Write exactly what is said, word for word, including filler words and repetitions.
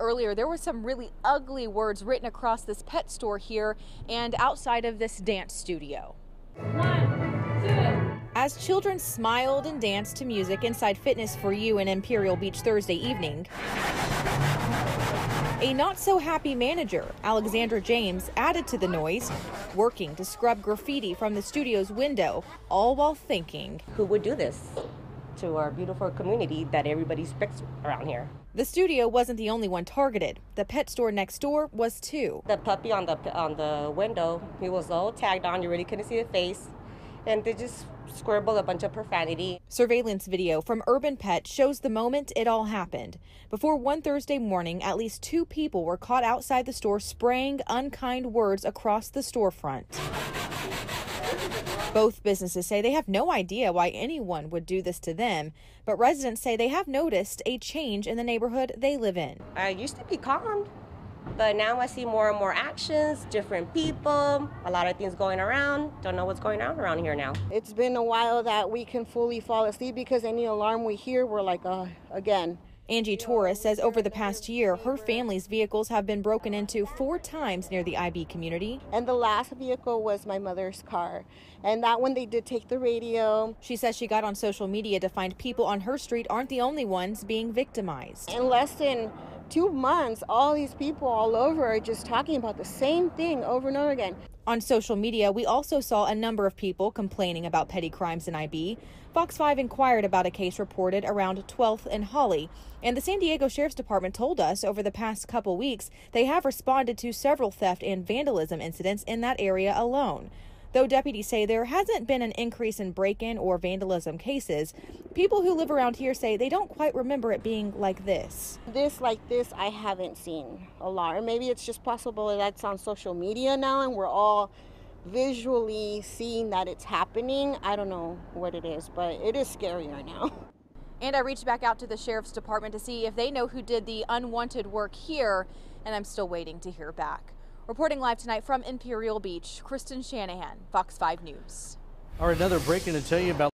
earlier, there were some really ugly words written across this pet store here and outside of this dance studio. One, two. As children smiled and danced to music inside Fitness for You in Imperial Beach Thursday evening, a not-so-happy manager, Alexandra James, added to the noise, working to scrub graffiti from the studio's window, all while thinking, who would do this to our beautiful community that everybody respects around here? The studio wasn't the only one targeted. The pet store next door was too. The puppy on the on the window, he was all tagged on. You really couldn't see the face. And they just scribbled a bunch of profanity. Surveillance video from Urban Pet shows the moment it all happened. Before one Thursday morning, at least two people were caught outside the store spraying unkind words across the storefront. Both businesses say they have no idea why anyone would do this to them, but residents say they have noticed a change in the neighborhood they live in. I used to be calm, but now I see more and more actions, different people, a lot of things going around. Don't know what's going on around here now. It's been a while that we can fully fall asleep because any alarm we hear, we're like, uh, again. Angie Torres says over the past year, her family's vehicles have been broken into four times near the I B community. And the last vehicle was my mother's car. And that one, they did take the radio. She says she got on social media to find people on her street aren't the only ones being victimized. In less than two months, all these people all over are just talking about the same thing over and over again. On social media, we also saw a number of people complaining about petty crimes in I B. Fox five inquired about a case reported around twelfth and Holly, and the San Diego Sheriff's Department told us over the past couple weeks they have responded to several theft and vandalism incidents in that area alone. Though deputies say there hasn't been an increase in break-in or vandalism cases, people who live around here say they don't quite remember it being like this. This like this I haven't seen a lot. Or maybe it's just possible that that's on social media now and we're all visually seeing that it's happening. I don't know what it is, but it is scarier now. And I reached back out to the Sheriff's Department to see if they know who did the unwanted work here, and I'm still waiting to hear back. Reporting live tonight from Imperial Beach, Kristen Shanahan, Fox five News. All right, another break-in to tell you about.